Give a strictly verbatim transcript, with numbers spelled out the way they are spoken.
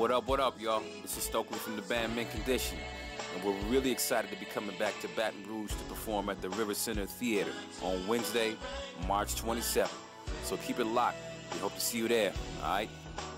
What up, what up, y'all? This is Stokely from the band Mint Condition, and we're really excited to be coming back to Baton Rouge to perform at the River Center Theater on Wednesday, March twenty-seventh. So keep it locked. We hope to see you there, alright?